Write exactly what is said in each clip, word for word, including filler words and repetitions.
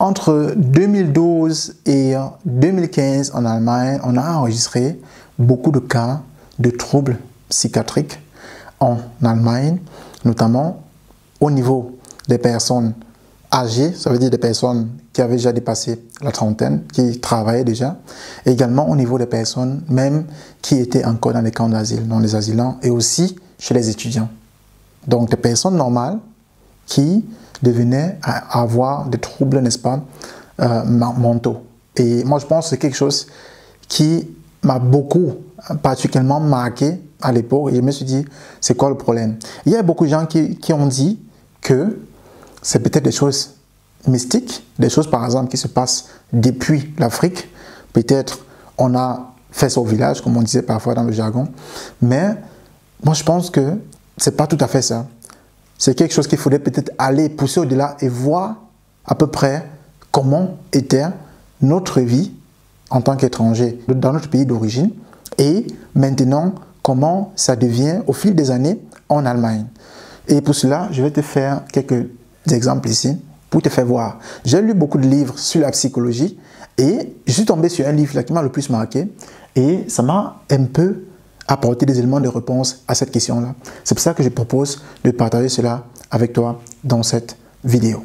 Entre deux mille douze et deux mille quinze en Allemagne, on a enregistré beaucoup de cas de troubles psychiatriques en Allemagne, notamment au niveau des personnes âgées, ça veut dire des personnes qui avaient déjà dépassé la trentaine, qui travaillaient déjà, et également au niveau des personnes même qui étaient encore dans les camps d'asile, dans les asilants, et aussi chez les étudiants. Donc des personnes normales qui devenaient avoir des troubles, n'est-ce pas, euh, mentaux. Et moi je pense que c'est quelque chose qui m'a beaucoup, particulièrement marqué à l'époque, et je me suis dit, c'est quoi le problème? Il y a beaucoup de gens qui, qui ont dit que c'est peut-être des choses mystiques, des choses par exemple qui se passent depuis l'Afrique. Peut-être on a fait ça au village, comme on disait parfois dans le jargon. Mais moi je pense que c'est pas tout à fait ça. C'est quelque chose qu'il faudrait peut-être aller pousser au-delà et voir à peu près comment était notre vie en tant qu'étranger dans notre pays d'origine et maintenant comment ça devient au fil des années en Allemagne. Et pour cela, je vais te faire quelques exemples ici pour te faire voir. J'ai lu beaucoup de livres sur la psychologie et je suis tombé sur un livre là qui m'a le plus marqué et ça m'a un peu apporté des éléments de réponse à cette question-là. C'est pour ça que je propose de partager cela avec toi dans cette vidéo.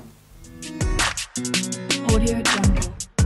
Audio Jungle.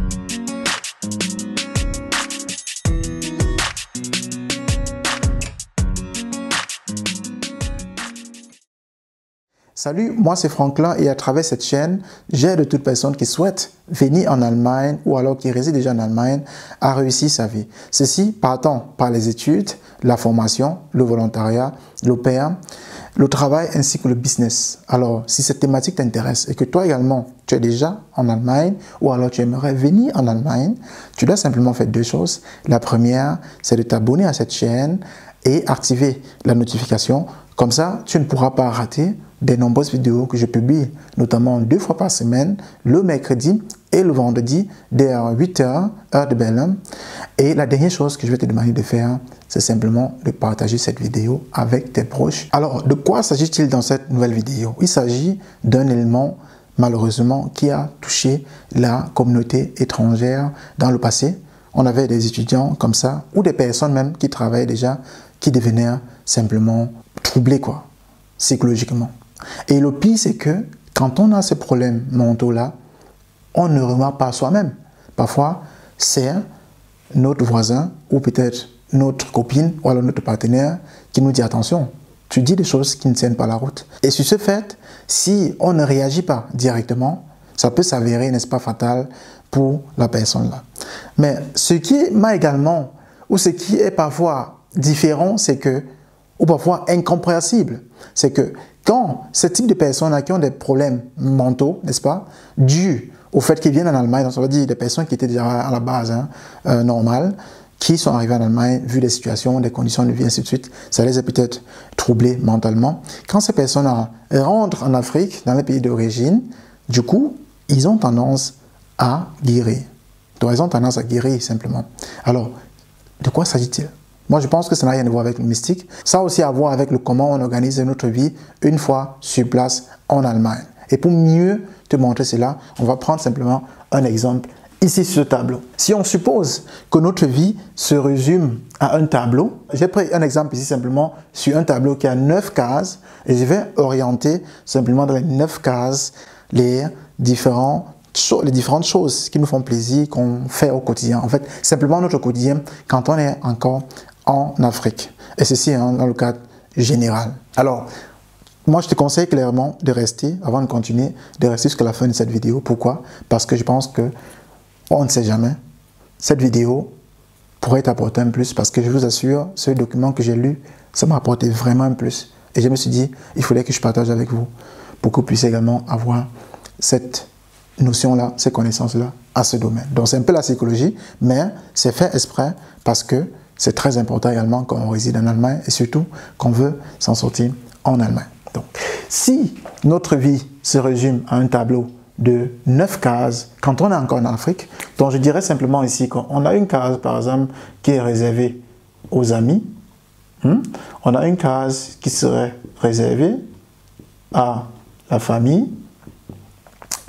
Salut, moi c'est Franklin et à travers cette chaîne, j'aide toute personne qui souhaite venir en Allemagne ou alors qui réside déjà en Allemagne à réussir sa vie. Ceci partant par les études, la formation, le volontariat, l'au pair, le travail ainsi que le business. Alors, si cette thématique t'intéresse et que toi également, tu es déjà en Allemagne ou alors tu aimerais venir en Allemagne, tu dois simplement faire deux choses. La première, c'est de t'abonner à cette chaîne et activer la notification. Comme ça, tu ne pourras pas rater des nombreuses vidéos que je publie, notamment deux fois par semaine, le mercredi et le vendredi, dès huit heures, heure de Berlin. Et la dernière chose que je vais te demander de faire, c'est simplement de partager cette vidéo avec tes proches. Alors, de quoi s'agit-il dans cette nouvelle vidéo? Il s'agit d'un élément, malheureusement, qui a touché la communauté étrangère dans le passé. On avait des étudiants comme ça, ou des personnes même qui travaillaient déjà, qui devenaient simplement troublés, quoi, psychologiquement. Et le pire, c'est que quand on a ces problèmes mentaux-là, on ne remarque pas soi-même. Parfois, c'est notre voisin ou peut-être notre copine ou alors notre partenaire qui nous dit attention, tu dis des choses qui ne tiennent pas la route. Et sur ce fait, si on ne réagit pas directement, ça peut s'avérer, n'est-ce pas, fatal pour la personne-là. Mais ce qui m'a également, ou ce qui est parfois différent, c'est que, ou parfois incompréhensible, c'est que quand ce type de personnes qui ont des problèmes mentaux, n'est-ce pas, dus au fait qu'ils viennent en Allemagne, donc ça veut dire des personnes qui étaient déjà à la base hein, euh, normales, qui sont arrivées en Allemagne, vu des situations, des conditions de vie, ainsi de suite, ça les a peut-être troublés mentalement. Quand ces personnes rentrent en Afrique, dans les pays d'origine, du coup, ils ont tendance à guérir. Donc, ils ont tendance à guérir simplement. Alors, de quoi s'agit-il? Moi, je pense que ça n'a rien à voir avec le mystique. Ça a aussi à voir avec le comment on organise notre vie une fois sur place en Allemagne. Et pour mieux te montrer cela, on va prendre simplement un exemple ici sur ce tableau. Si on suppose que notre vie se résume à un tableau, j'ai pris un exemple ici simplement sur un tableau qui a neuf cases et je vais orienter simplement dans les neuf cases les, différents, les différentes choses qui nous font plaisir, qu'on fait au quotidien. En fait, simplement notre quotidien quand on est encore en Afrique. Et ceci hein, dans le cadre général. Alors, moi je te conseille clairement de rester, avant de continuer, de rester jusqu'à la fin de cette vidéo. Pourquoi? Parce que je pense que on ne sait jamais. Cette vidéo pourrait t'apporter un plus parce que je vous assure, ce document que j'ai lu, ça m'a apporté vraiment un plus. Et je me suis dit, il fallait que je partage avec vous pour que vous puissiez également avoir cette notion-là, ces connaissances-là à ce domaine. Donc c'est un peu la psychologie, mais c'est fait exprès parce que c'est très important également quand on réside en Allemagne et surtout qu'on veut s'en sortir en Allemagne. Donc, si notre vie se résume à un tableau de neuf cases, quand on est encore en Afrique, donc je dirais simplement ici qu'on a une case, par exemple, qui est réservée aux amis. Hmm? On a une case qui serait réservée à la famille.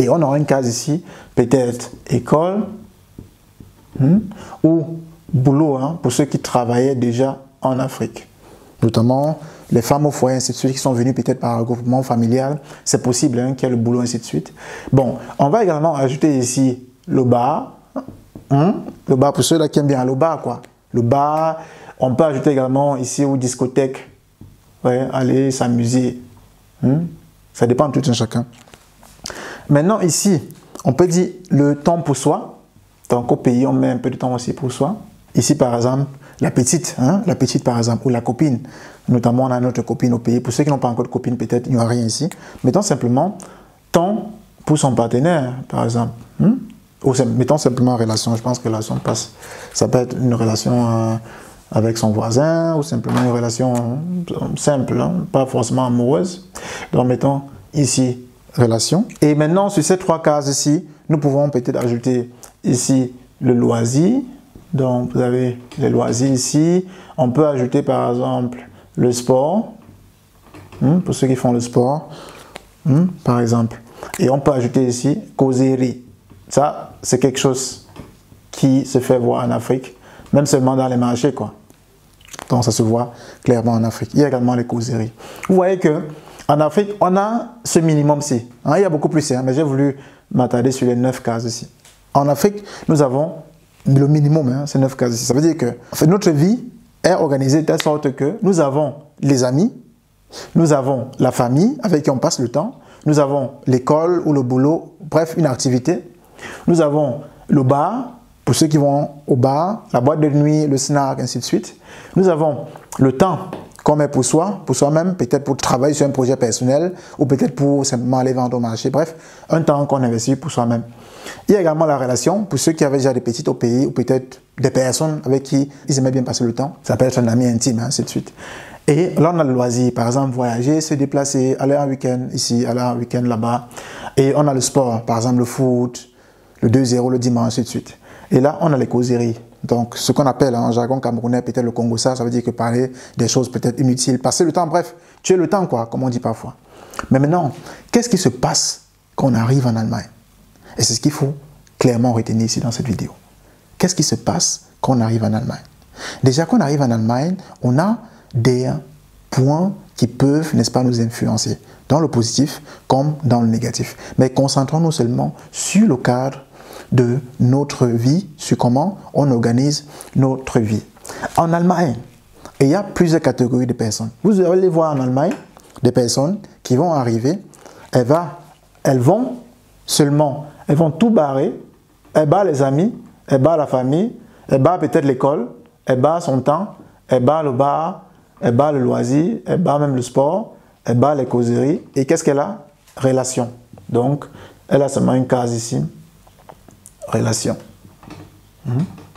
Et on aura une case ici, peut-être école hmm, ou boulot, hein, pour ceux qui travaillaient déjà en Afrique. Notamment les femmes au foyer, ainsi de suite, qui sont venues peut-être par regroupement familial. C'est possible hein, qu'il y ait le boulot, ainsi de suite. Bon, on va également ajouter ici le bar. Hein, le bar pour ceux-là qui aiment bien le bar, quoi. Le bar, on peut ajouter également ici aux discothèques. Ouais, aller s'amuser. Hein, ça dépend de tout un chacun. Maintenant, ici, on peut dire le temps pour soi. Donc, au pays, on met un peu de temps aussi pour soi. Ici, par exemple, la petite, hein, la petite, par exemple, ou la copine. Notamment, on a notre copine au pays. Pour ceux qui n'ont pas encore de copine, peut-être, il n'y aura rien ici. Mettons simplement temps pour son partenaire, par exemple. Hmm? Ou mettons simplement relation. Je pense que relation passe. Ça peut être une relation euh, avec son voisin, ou simplement une relation euh, simple, hein, pas forcément amoureuse. Donc, mettons ici, relation. Et maintenant, sur ces trois cases ici, nous pouvons peut-être ajouter ici le loisir. Donc, vous avez les loisirs ici. On peut ajouter par exemple le sport, hein, pour ceux qui font le sport, hein, par exemple. Et on peut ajouter ici causerie. Ça, c'est quelque chose qui se fait voir en Afrique, même seulement dans les marchés, quoi. Donc, ça se voit clairement en Afrique. Il y a également les causeries. Vous voyez que en Afrique, on a ce minimum-ci. Hein, il y a beaucoup plus, hein, mais j'ai voulu m'attarder sur les neuf cases ici. En Afrique, nous avons le minimum, hein, c'est neuf cases ici. Ça veut dire que en fait, notre vie est organisée de telle sorte que nous avons les amis, nous avons la famille avec qui on passe le temps, nous avons l'école ou le boulot, bref, une activité. Nous avons le bar, pour ceux qui vont au bar, la boîte de nuit, le snack, ainsi de suite. Nous avons le temps qu'on met pour soi, pour soi-même, peut-être pour travailler sur un projet personnel ou peut-être pour simplement aller vendre au marché. Bref, un temps qu'on investit pour soi-même. Il y a également la relation, pour ceux qui avaient déjà des petites au pays ou peut-être des personnes avec qui ils aimaient bien passer le temps. Ça peut être un ami intime, hein, ainsi de suite. Et là, on a le loisir, par exemple, voyager, se déplacer, aller un week-end ici, aller un week-end là-bas. Et on a le sport, par exemple le foot, le deux zéro le dimanche, ainsi de suite. Et là, on a les causeries. Donc, ce qu'on appelle en jargon camerounais, peut-être le Congo, ça, ça veut dire que parler des choses peut-être inutiles, passer le temps, bref, tuer le temps, quoi, comme on dit parfois. Mais maintenant, qu'est-ce qui se passe quand on arrive en Allemagne? Et c'est ce qu'il faut clairement retenir ici dans cette vidéo. Qu'est-ce qui se passe quand on arrive en Allemagne? Déjà, quand on arrive en Allemagne, on a des points qui peuvent, n'est-ce pas, nous influencer, dans le positif comme dans le négatif. Mais concentrons-nous seulement sur le cadre de notre vie, sur comment on organise notre vie. En Allemagne, il y a plusieurs catégories de personnes. Vous allez voir en Allemagne des personnes qui vont arriver, elles, va, elles vont seulement, elles vont tout barrer, elles barrent les amis, elles barrent la famille, elles barrent peut-être l'école, elles barrent son temps, elles barrent le bar, elles barrent le loisir, elles barrent même le sport, elles barrent les causeries. Et qu'est-ce qu'elle a? Relation. Donc, elle a seulement une case ici. Relation. Mmh.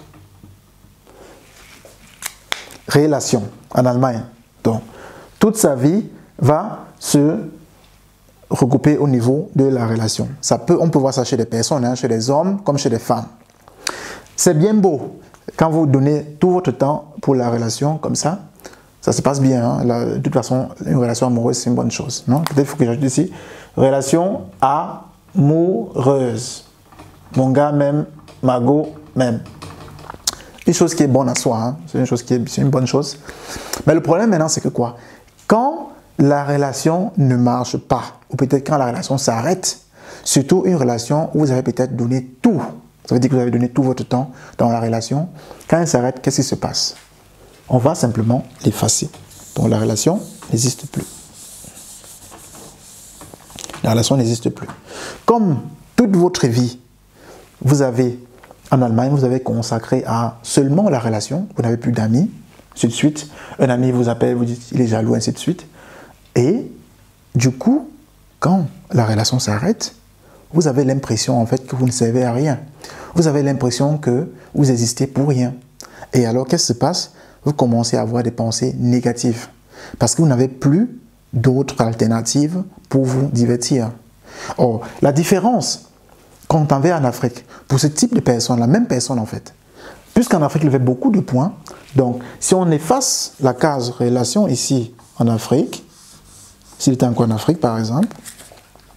Relation en Allemagne. Donc, toute sa vie va se regrouper au niveau de la relation. Ça peut, on peut voir ça chez des personnes, hein, chez des hommes comme chez des femmes. C'est bien beau quand vous donnez tout votre temps pour la relation comme ça. Ça se passe bien. Hein. La, de toute façon, une relation amoureuse, c'est une bonne chose. Peut-être qu'il faut que j'ajoute ici. Relation amoureuse. Mon gars m'aime, Margot m'aime. Une chose qui est bonne à soi, hein. C'est une chose qui est, c'est une bonne chose. Mais le problème maintenant, c'est que quoi? Quand la relation ne marche pas, ou peut-être quand la relation s'arrête, surtout une relation où vous avez peut-être donné tout, ça veut dire que vous avez donné tout votre temps dans la relation, quand elle s'arrête, qu'est-ce qui se passe? On va simplement l'effacer. Donc la relation n'existe plus. La relation n'existe plus. Comme toute votre vie, vous avez, en Allemagne, vous avez consacré à seulement la relation, vous n'avez plus d'amis, ainsi de suite. Un ami vous appelle, vous dites il est jaloux, ainsi de suite. Et du coup, quand la relation s'arrête, vous avez l'impression en fait que vous ne servez à rien. Vous avez l'impression que vous existez pour rien. Et alors, qu'est-ce qui se passe? Vous commencez à avoir des pensées négatives. Parce que vous n'avez plus d'autres alternatives pour vous divertir. Or, la différence quand on va en Afrique, pour ce type de personne, la même personne en fait, puisqu'en Afrique, il y avait beaucoup de points, donc si on efface la case relation ici en Afrique, s'il était encore en Afrique par exemple,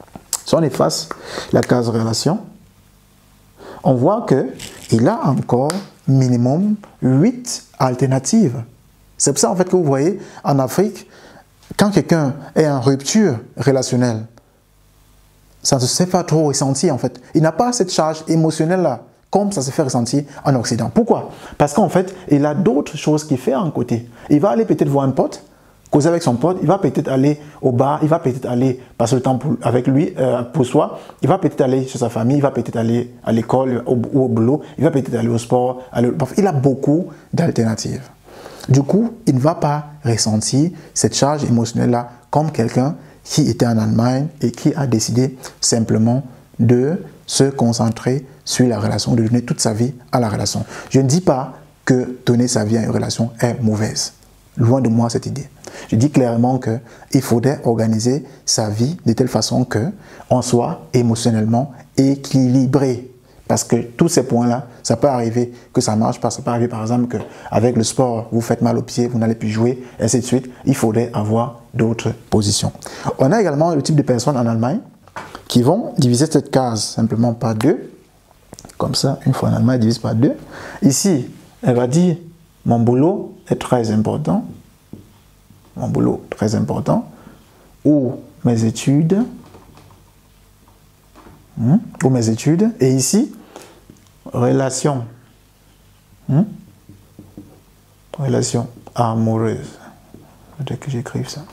Si on efface la case relation, on voit qu'il a encore minimum huit alternatives. C'est pour ça en fait que vous voyez en Afrique, quand quelqu'un est en rupture relationnelle, ça ne se fait pas trop ressentir en fait. Il n'a pas cette charge émotionnelle là, comme ça se fait ressentir en Occident. Pourquoi? Parce qu'en fait, il a d'autres choses qu'il fait en côté. Il va aller peut-être voir un pote, causer avec son pote, il va peut-être aller au bar, il va peut-être aller passer le temps pour, avec lui, euh, pour soi, il va peut-être aller chez sa famille, il va peut-être aller à l'école ou au, au boulot, il va peut-être aller au sport. Aller, il a beaucoup d'alternatives. Du coup, il ne va pas ressentir cette charge émotionnelle-là comme quelqu'un qui était en Allemagne et qui a décidé simplement de se concentrer sur la relation, de donner toute sa vie à la relation. Je ne dis pas que donner sa vie à une relation est mauvaise. Loin de moi cette idée. Je dis clairement qu'il faudrait organiser sa vie de telle façon qu'on soit émotionnellement équilibré. Parce que tous ces points-là, ça peut arriver que ça ne marche pas. Ça peut arriver par exemple qu'avec le sport, vous faites mal aux pieds, vous n'allez plus jouer, et ainsi de suite. Il faudrait avoir d'autres positions. On a également le type de personnes en Allemagne qui vont diviser cette case simplement par deux. Comme ça, une fois en Allemagne, elle divise par deux. Ici, elle va dire, mon boulot est très important. Mon boulot très important. Ou mes études. Hum, ou mes études. Et ici, relation. Hum, relation amoureuse. Dès que j'écrive ça.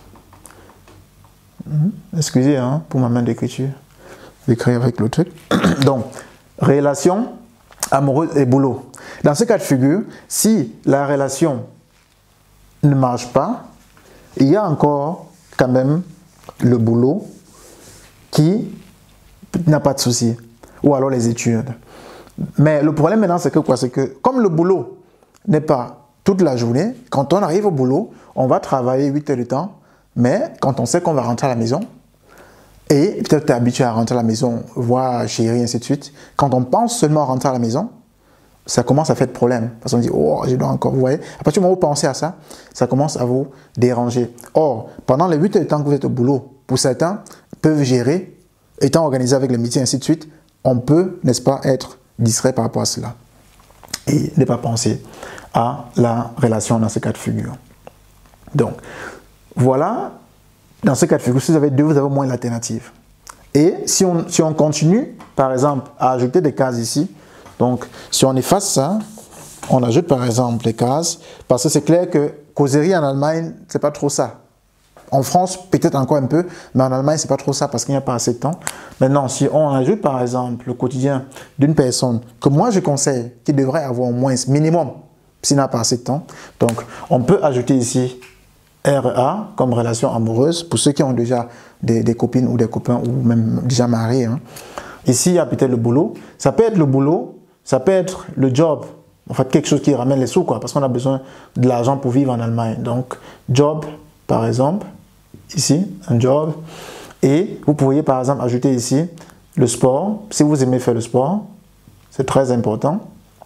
Hum, excusez hein, pour ma main d'écriture. J'écris avec le truc. Donc, relation amoureuse et boulot. Dans ce cas de figure, si la relation ne marche pas, il y a encore quand même le boulot qui n'a pas de souci. Ou alors les études. Mais le problème maintenant, c'est que quoi? C'est que comme le boulot n'est pas toute la journée, quand on arrive au boulot, on va travailler huit heures de temps, mais quand on sait qu'on va rentrer à la maison, et peut-être tu es habitué à rentrer à la maison, voir chérie, ainsi de suite, quand on pense seulement à rentrer à la maison, ça commence à faire problème. Parce qu'on dit, oh, je dois encore, vous voyez. À partir du moment où vous pensez à ça, ça commence à vous déranger. Or, pendant les huit heures de temps que vous êtes au boulot, pour certains, peuvent gérer, étant organisés avec les métiers, ainsi de suite, on peut, n'est-ce pas, être distrait par rapport à cela. Et ne pas penser à la relation dans ce cas de figure. Donc, voilà, dans ce cas de figure, si vous avez deux, vous avez au moins l'alternative. Et si on, si on continue, par exemple, à ajouter des cases ici, donc si on efface ça, on ajoute par exemple des cases, parce que c'est clair que causerie en Allemagne, c'est pas trop ça. En France, peut-être encore un peu, mais en Allemagne, c'est pas trop ça parce qu'il n'y a pas assez de temps. Maintenant, si on ajoute par exemple le quotidien d'une personne que moi je conseille, qui devrait avoir au moins minimum, s'il n'a pas assez de temps, donc on peut ajouter ici R A comme relation amoureuse pour ceux qui ont déjà des, des copines ou des copains ou même déjà mariés. Hein. Ici, il y a peut-être le boulot. Ça peut être le boulot, ça peut être le job. En fait, quelque chose qui ramène les sous, quoi, parce qu'on a besoin de l'argent pour vivre en Allemagne. Donc, job, par exemple, ici, un job. Et vous pourriez, par exemple, ajouter ici le sport. Si vous aimez faire le sport, c'est très important.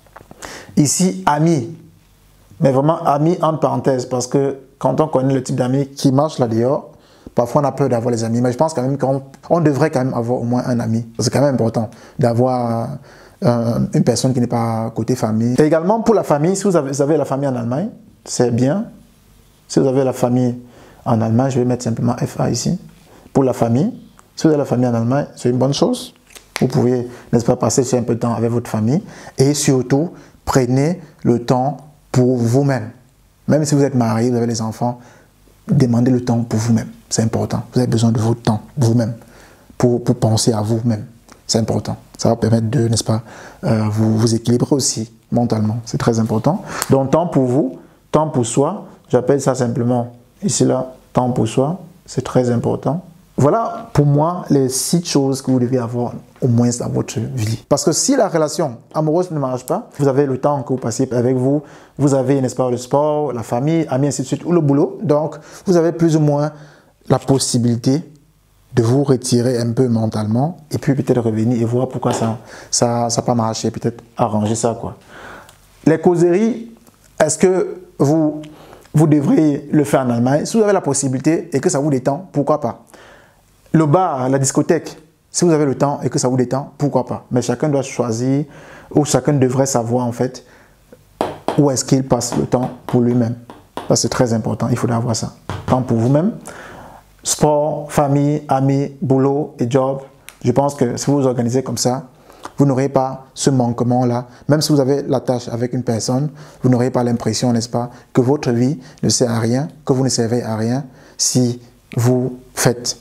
Ici, amis. Mais vraiment, amis entre parenthèses, parce que quand on connaît le type d'amis qui marche là dehors, parfois on a peur d'avoir les amis. Mais je pense quand même qu'on on devrait quand même avoir au moins un ami. C'est quand même important d'avoir euh, une personne qui n'est pas côté famille. Et également pour la famille, si vous avez, vous avez la famille en Allemagne, c'est bien. Si vous avez la famille en Allemagne, je vais mettre simplement F A ici. Pour la famille, si vous avez la famille en Allemagne, c'est une bonne chose. Vous pouvez, n'est-ce pas, passer un peu de temps avec votre famille. Et surtout, prenez le temps pour vous-même. Même si vous êtes marié, vous avez les enfants, demandez le temps pour vous-même. C'est important. Vous avez besoin de votre temps, vous-même, pour, pour penser à vous-même. C'est important. Ça va permettre de, n'est-ce pas, euh, vous, vous équilibrer aussi mentalement. C'est très important. Donc, temps pour vous, temps pour soi. J'appelle ça simplement, ici là, temps pour soi. C'est très important. Voilà, pour moi, les six choses que vous devez avoir au moins dans votre vie. Parce que si la relation amoureuse ne marche pas, vous avez le temps que vous passez avec vous, vous avez, n'est-ce pas, le sport, la famille, amis, ainsi de suite, ou le boulot. Donc, vous avez plus ou moins la possibilité de vous retirer un peu mentalement et puis peut-être revenir et voir pourquoi ça n'a ça, ça pas marché, peut-être arranger ça, quoi. Les causeries, est-ce que vous, vous devriez le faire en Allemagne? Si vous avez la possibilité et que ça vous détend, pourquoi pas? Le bar, la discothèque, Si vous avez le temps et que ça vous détend, pourquoi pas. Mais chacun doit choisir, ou chacun devrait savoir en fait, où est-ce qu'il passe le temps pour lui-même. Ça, c'est très important, il faudra avoir ça. Temps pour vous-même. Sport, famille, amis, boulot et job. Je pense que si vous vous organisez comme ça, vous n'aurez pas ce manquement-là. Même si vous avez la tâche avec une personne, vous n'aurez pas l'impression, n'est-ce pas, que votre vie ne sert à rien, que vous ne servez à rien si vous faites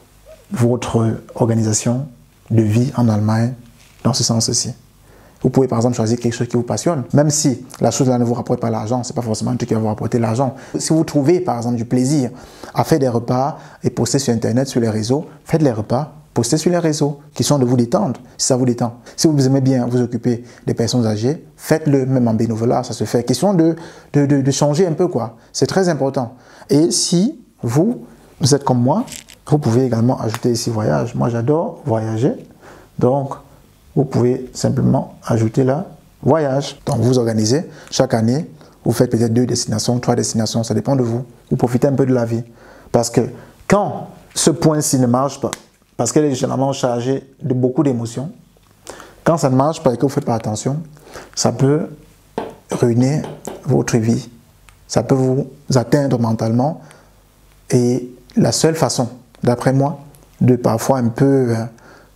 votre organisation de vie en Allemagne dans ce sens-ci. Vous pouvez par exemple choisir quelque chose qui vous passionne, même si la chose-là ne vous rapporte pas l'argent, ce n'est pas forcément un truc qui va vous rapporter l'argent. Si vous trouvez par exemple du plaisir à faire des repas et poster sur Internet, sur les réseaux, faites les repas, postez sur les réseaux, qui sont de vous détendre, si ça vous détend. Si vous aimez bien vous occuper des personnes âgées, faites-le même en bénévolat, ça se fait. Question de, de, de, de changer un peu, quoi. C'est très important. Et si vous, vous êtes comme moi, vous pouvez également ajouter ici voyage. Moi, j'adore voyager, donc vous pouvez simplement ajouter là voyage. Donc vous organisez chaque année, vous faites peut-être deux destinations, trois destinations, ça dépend de vous. Vous profitez un peu de la vie. Parce que quand ce point-ci ne marche pas, parce qu'elle est généralement chargée de beaucoup d'émotions, quand ça ne marche pas et que vous ne faites pas attention, ça peut ruiner votre vie. Ça peut vous atteindre mentalement. Et la seule façon, d'après moi, de parfois un peu euh,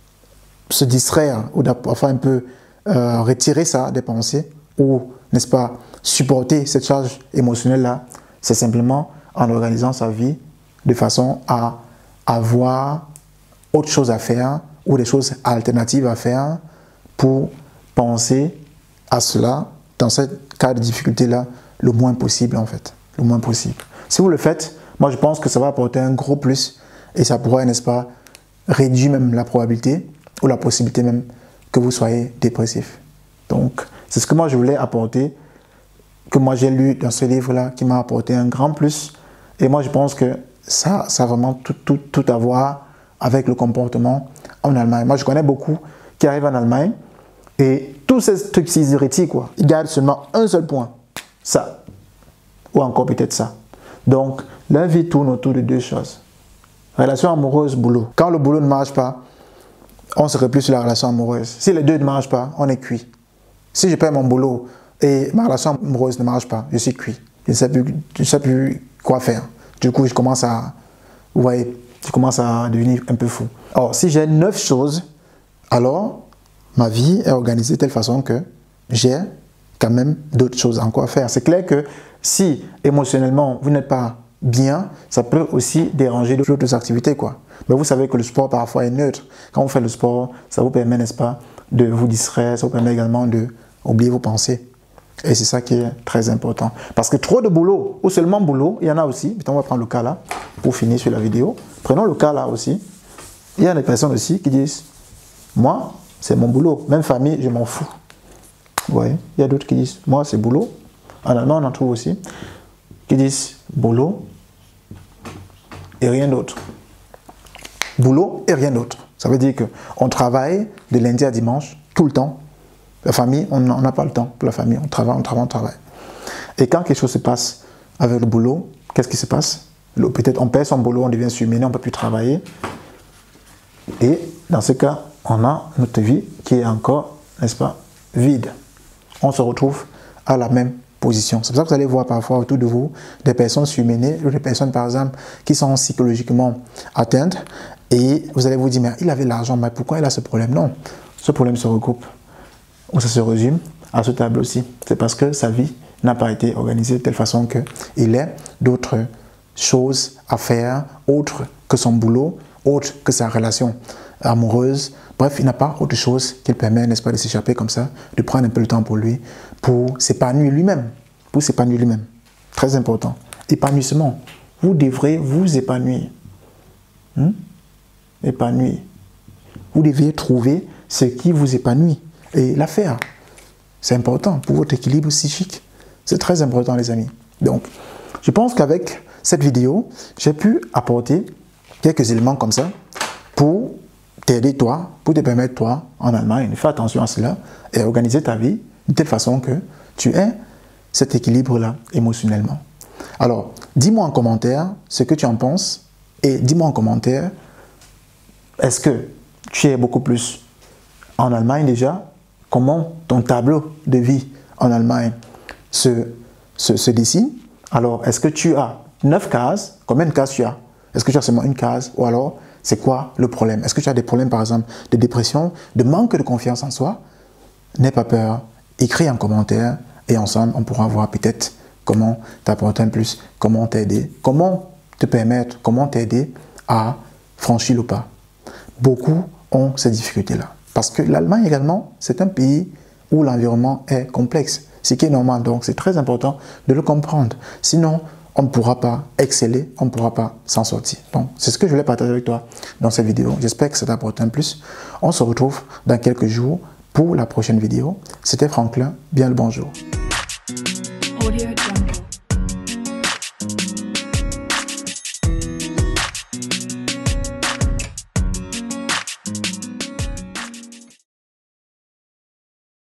se distraire ou parfois un peu euh, retirer ça des pensées ou, n'est-ce pas, supporter cette charge émotionnelle-là, c'est simplement en organisant sa vie de façon à avoir autre chose à faire ou des choses alternatives à faire pour penser à cela dans ce cas de difficulté-là le moins possible en fait, le moins possible. Si vous le faites, moi je pense que ça va apporter un gros plus et ça pourrait, n'est-ce pas, réduire même la probabilité ou la possibilité même que vous soyez dépressif. Donc, c'est ce que moi je voulais apporter, que moi j'ai lu dans ce livre-là, qui m'a apporté un grand plus. Et moi je pense que ça, ça a vraiment tout, tout, tout à voir avec le comportement en Allemagne. Moi je connais beaucoup qui arrivent en Allemagne et tous ces trucs hérétiques, quoi, ils gardent seulement un seul point, ça, ou encore peut-être ça. Donc, la vie tourne autour de deux choses. Relation amoureuse, boulot. Quand le boulot ne marche pas, on se replie sur la relation amoureuse. Si les deux ne marchent pas, on est cuit. Si je perds mon boulot et ma relation amoureuse ne marche pas, je suis cuit. Je ne sais plus, je ne sais plus quoi faire. Du coup, je commence à, vous voyez, je commence à devenir un peu fou. Or, si j'ai neuf choses, alors ma vie est organisée de telle façon que j'ai quand même d'autres choses encore à faire. C'est clair que si émotionnellement vous n'êtes pas bien, ça peut aussi déranger d'autres activités, quoi. Mais vous savez que le sport parfois est neutre. Quand vous faites le sport, ça vous permet, n'est-ce pas, de vous distraire, ça vous permet également d'oublier vos pensées. Et c'est ça qui est très important. Parce que trop de boulot, ou seulement boulot, il y en a aussi. On va prendre le cas là, pour finir sur la vidéo. Prenons le cas là aussi. Il y a des personnes aussi qui disent, moi, c'est mon boulot. Même famille, je m'en fous. Vous voyez, il y a d'autres qui disent, moi, c'est boulot. En allemand, on en trouve aussi. Qui disent, boulot et rien d'autre. Boulot et rien d'autre. Ça veut dire qu'on travaille de lundi à dimanche, tout le temps. La famille, on n'a pas le temps pour la famille. On travaille, on travaille, on travaille. Et quand quelque chose se passe avec le boulot, qu'est-ce qui se passe? Peut-être on perd son boulot, on devient surmené, on ne peut plus travailler. Et dans ce cas, on a notre vie qui est encore, n'est-ce pas, vide. On se retrouve à la même position. C'est pour ça que vous allez voir parfois autour de vous des personnes surmenées, ou des personnes par exemple qui sont psychologiquement atteintes et vous allez vous dire, mais il avait l'argent, mais pourquoi il a ce problème? Non, ce problème se regroupe ou ça se résume à ce tableau-ci. C'est parce que sa vie n'a pas été organisée de telle façon qu'il ait d'autres choses à faire autres que son boulot, autres que sa relation amoureuse. Bref, il n'a pas autre chose qui le permet, n'est-ce pas, de s'échapper comme ça, de prendre un peu le temps pour lui, pour s'épanouir lui-même. Pour s'épanouir lui-même. Très important. Épanouissement. Vous devrez vous épanouir. Hmm? Épanouir. Vous devez trouver ce qui vous épanouit et la faire. C'est important pour votre équilibre psychique. C'est très important, les amis. Donc, je pense qu'avec cette vidéo, j'ai pu apporter quelques éléments comme ça pour t'aider toi, pour te permettre toi, en Allemagne, de faire attention à cela et organiser ta vie de telle façon que tu aies cet équilibre-là émotionnellement. Alors, dis-moi en commentaire ce que tu en penses et dis-moi en commentaire, est-ce que tu es beaucoup plus en Allemagne déjà, comment ton tableau de vie en Allemagne se, se, se dessine. Alors, est-ce que tu as neuf cases? Combien de cases tu as? Est-ce que tu as seulement une case? Ou alors, c'est quoi le problème? Est-ce que tu as des problèmes, par exemple, de dépression, de manque de confiance en soi? N'aie pas peur, écris en commentaire et ensemble, on pourra voir peut-être comment t'apporter un plus, comment t'aider, comment te permettre, comment t'aider à franchir le pas. Beaucoup ont ces difficultés-là. Parce que l'Allemagne également, c'est un pays où l'environnement est complexe, ce qui est normal. Donc, c'est très important de le comprendre. Sinon, on ne pourra pas exceller, on ne pourra pas s'en sortir. Donc, c'est ce que je voulais partager avec toi dans cette vidéo. J'espère que ça t'apporte un plus. On se retrouve dans quelques jours pour la prochaine vidéo. C'était Franklin, bien le bonjour.